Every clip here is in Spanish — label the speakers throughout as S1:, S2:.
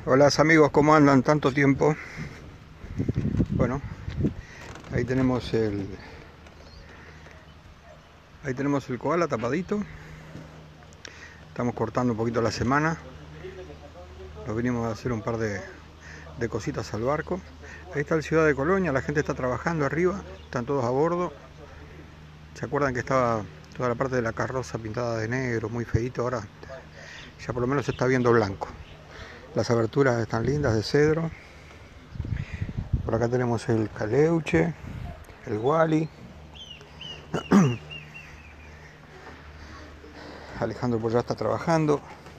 S1: Hola amigos, ¿cómo andan? Tanto tiempo. Bueno, ahí tenemos el koala tapadito. Estamos cortando un poquito la semana. Nos vinimos a hacer un par de cositas al barco. Ahí está el Ciudad de Colonia, la gente está trabajando arriba, están todos a bordo. ¿Se acuerdan que estaba toda la parte de la carroza pintada de negro, muy feíto? Ahora ya por lo menos se está viendo blanco. Las aberturas están lindas de cedro. Por acá tenemos el Caleuche, el Wally. Alejandro por allá está trabajando.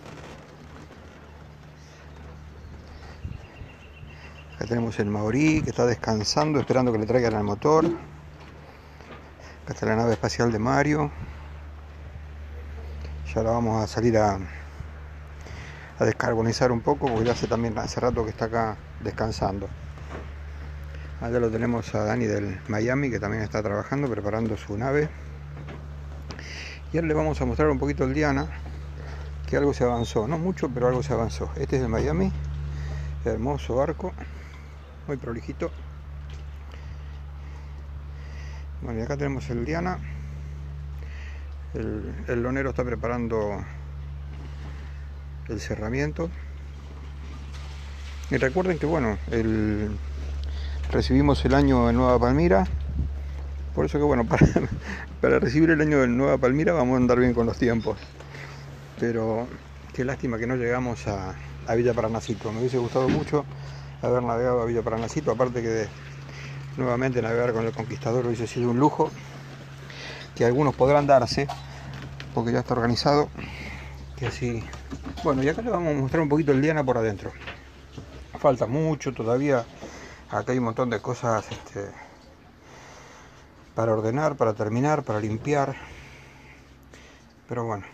S1: Acá tenemos el Maorí que está descansando, esperando que le traigan el motor. Acá está la nave espacial de Mario. Ya la vamos a salir a descarbonizar un poco porque ya hace rato que está acá descansando. Allá lo tenemos a Dani del Miami, que también está trabajando, preparando su nave. Y ahora le vamos a mostrar un poquito el Diana, que algo se avanzó, no mucho, pero algo se avanzó. Este es el Miami, hermoso barco, muy prolijito. Bueno, y acá tenemos el Diana. El lonero está preparando el cerramiento. Y recuerden que bueno, recibimos el año en Nueva Palmira. Por eso que bueno, para recibir el año en Nueva Palmira vamos a andar bien con los tiempos. Pero qué lástima que no llegamos a Villa Paranacito. Me hubiese gustado mucho haber navegado a Villa Paranacito. Aparte que nuevamente navegar con el Conquistador hubiese sido un lujo. Que algunos podrán darse, porque ya está organizado. Que así. Bueno, y acá le vamos a mostrar un poquito el Diana por adentro. Falta mucho todavía. Acá hay un montón de cosas para ordenar, para terminar, para limpiar. Pero bueno,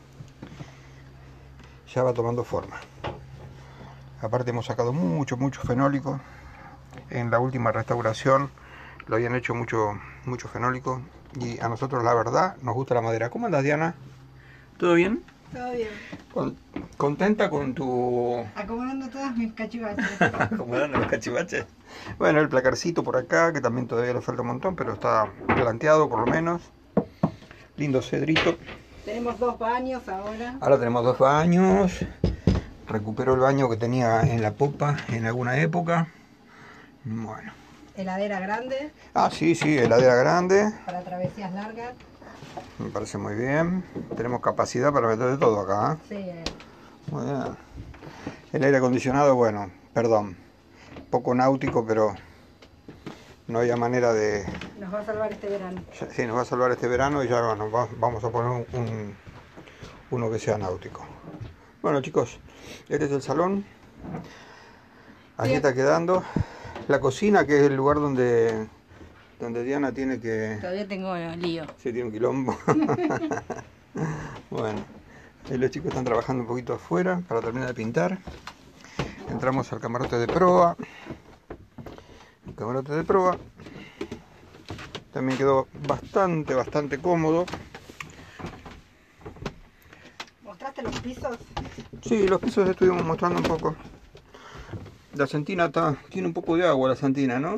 S1: ya va tomando forma. Aparte hemos sacado mucho fenólico. En la última restauración lo habían hecho mucho fenólico. Y a nosotros la verdad nos gusta la madera. ¿Cómo andas, Diana? ¿Todo bien?
S2: Todo bien.
S1: ¿Contenta con tu...?
S2: Acomodando todas mis cachivaches.
S1: Acomodando los cachivaches. Bueno, el placarcito por acá, que también todavía le falta un montón, pero está planteado por lo menos. Lindo cedrito.
S2: Tenemos 2 baños ahora.
S1: Ahora tenemos 2 baños. Recuperó el baño que tenía en la popa en alguna época. Bueno.
S2: Heladera grande.
S1: Ah, sí, heladera grande.
S2: Para travesías largas.
S1: Me parece muy bien. Tenemos capacidad para meter de todo acá, ¿eh?
S2: Sí.
S1: Muy bien. El aire acondicionado, bueno, perdón, poco náutico, pero no había manera de...
S2: Nos va a salvar este verano.
S1: Sí, nos va a salvar este verano y ya bueno, vamos a poner uno que sea náutico. Bueno chicos, este es el salón. Aquí está quedando. La cocina, que es el lugar donde Diana tiene que...
S2: Todavía tengo lío.
S1: Sí, tiene un quilombo. Bueno, ahí los chicos están trabajando un poquito afuera para terminar de pintar. Entramos al camarote de proa. El camarote de proa también quedó bastante cómodo.
S2: ¿Mostraste los pisos?
S1: Sí, los pisos estuvimos mostrando un poco. La sentina tiene un poco de agua, la sentina, ¿no?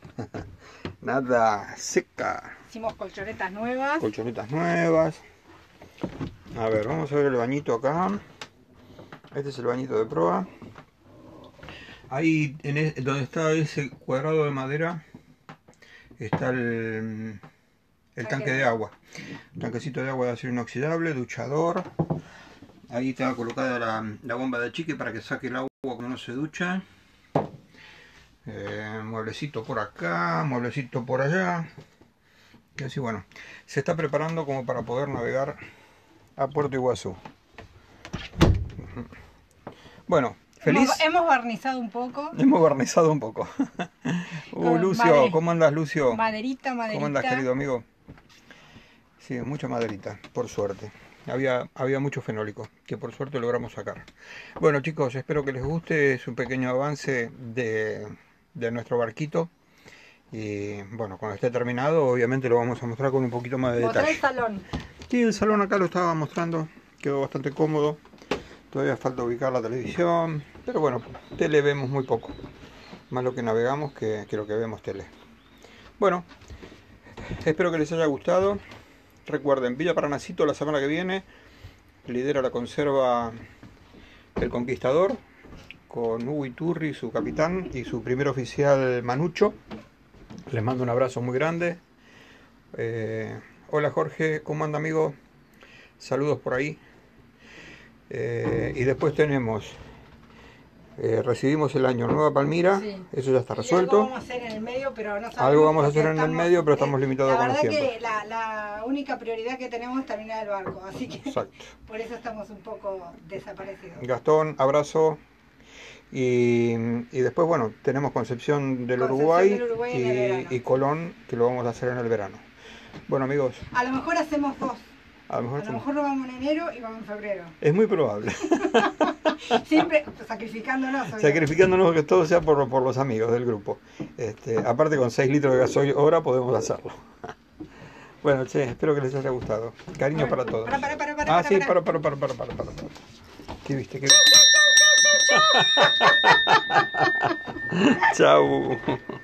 S1: Nada seca.
S2: Hicimos colchonetas nuevas.
S1: Colchonetas nuevas. A ver, vamos a ver el bañito acá. Este es el bañito de proa. Ahí, donde está ese cuadrado de madera, está el tanque de agua. Un tanquecito de agua de acero inoxidable, duchador. Ahí está colocada la bomba de chique para que saque el agua cuando uno se ducha. Mueblecito por acá, mueblecito por allá. Y así bueno, se está preparando como para poder navegar a Puerto Iguazú. Bueno, feliz.
S2: Hemos barnizado un poco.
S1: Hemos barnizado un poco. Lucio, ¿cómo andas, Lucio?
S2: Maderita.
S1: ¿Cómo andas, querido amigo? Sí, mucha maderita, por suerte. Había mucho fenólico, que por suerte logramos sacar. Bueno chicos, espero que les guste. Es un pequeño avance de nuestro barquito. Y bueno, cuando esté terminado, obviamente lo vamos a mostrar con un poquito más de detalle.
S2: El salón.
S1: Sí, el salón acá lo estaba mostrando. Quedó bastante cómodo. Todavía falta ubicar la televisión, pero bueno, tele vemos muy poco. Más lo que navegamos que lo que vemos tele. Bueno, espero que les haya gustado. Recuerden, Villa Paranacito la semana que viene lidera la conserva El Conquistador, con Hugo Iturri, su capitán, y su primer oficial Manucho. Les mando un abrazo muy grande. Hola Jorge, ¿cómo anda amigo? Saludos por ahí. Y después tenemos, recibimos el año Nueva Palmira, sí. Eso ya está resuelto.
S2: Algo vamos a hacer en el medio, pero no sabemos.
S1: Algo vamos a hacer en el medio, pero estamos limitados con los tiempos.
S2: La verdad que la única prioridad que tenemos es terminar el barco, así que exacto. Por eso estamos un poco desaparecidos.
S1: Gastón, abrazo. Y después, bueno, tenemos Concepción del Uruguay y Colón, que lo vamos a hacer en el verano. Bueno amigos.
S2: A lo mejor hacemos dos. A lo mejor no vamos en enero y vamos en febrero.
S1: Es muy probable.
S2: Siempre sacrificándonos. Obviamente.
S1: Sacrificándonos que todo sea por los amigos del grupo. Aparte con 6 litros de gasoil hora podemos hacerlo. Bueno, che, espero que les haya gustado. Cariños para todos.
S2: Para.
S1: Sí, para. ¿Qué viste? ¿Qué viste? Chau.